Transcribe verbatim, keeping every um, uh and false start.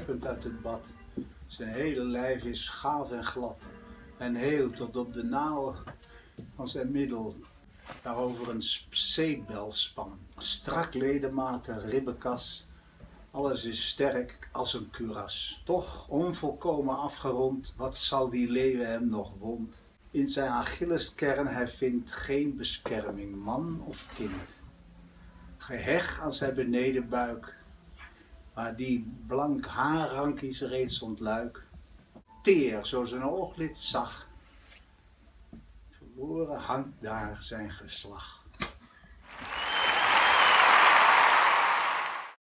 stuivend uit het bad. Zijn hele lijf is gaaf en glad en heel tot op de naal van zijn middel. Daarover een zeepbelspan, strak ledematen, ribbenkas. Alles is sterk als een kuras. Toch onvolkomen afgerond, wat zal die leeuwen hem nog wond? In zijn Achilleskern hij vindt geen bescherming, man of kind. Gehecht aan zijn benedenbuik, waar die blank haarrankies reeds ontluik. Teer, zo zijn ooglid zag, verloren hangt daar zijn geslacht.